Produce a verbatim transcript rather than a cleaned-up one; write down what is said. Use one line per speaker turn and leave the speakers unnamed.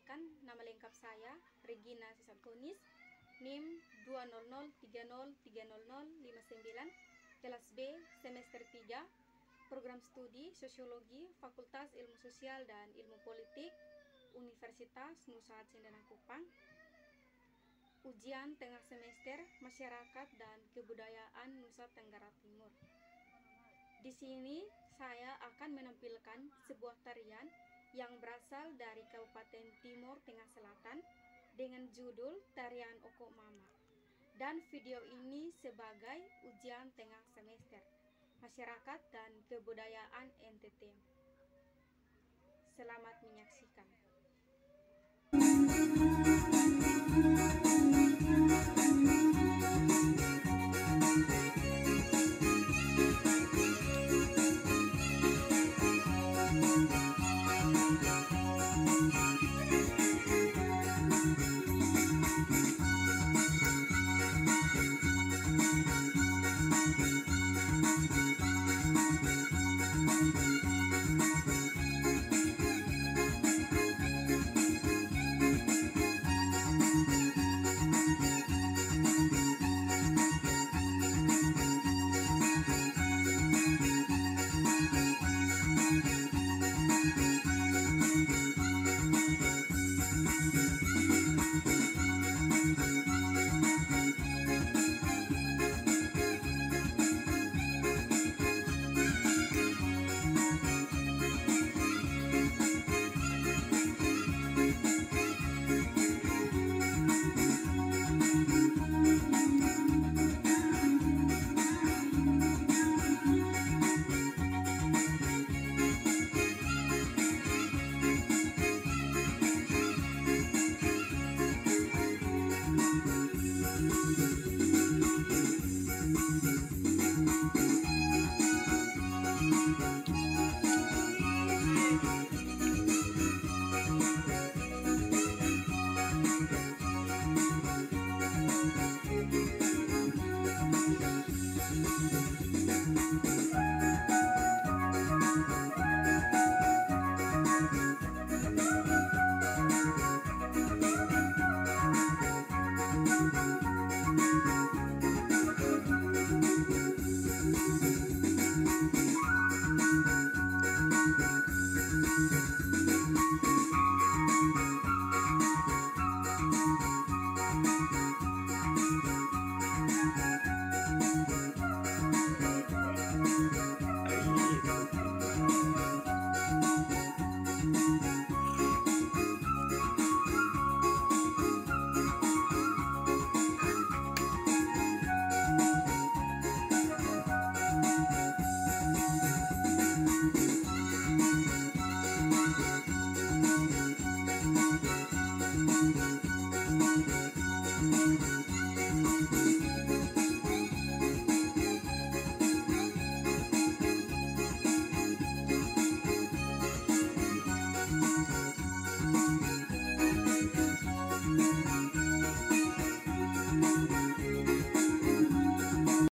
Perkenalkan, nama lengkap saya Regina Sisaktunis, NIM dua nol nol tiga nol tiga nol nol lima sembilan, kelas B, semester tiga, program studi Sosiologi, Fakultas Ilmu Sosial dan Ilmu Politik, Universitas Nusa Cendana Kupang. Ujian tengah semester Masyarakat dan Kebudayaan Nusa Tenggara Timur. Di sini saya akan menampilkan sebuah tarian yang berasal dari Kabupaten Timur Tengah Selatan dengan judul Tarian Oko Mama. Dan video ini sebagai ujian tengah semester Masyarakat dan Kebudayaan N T T. Selamat menyaksikan.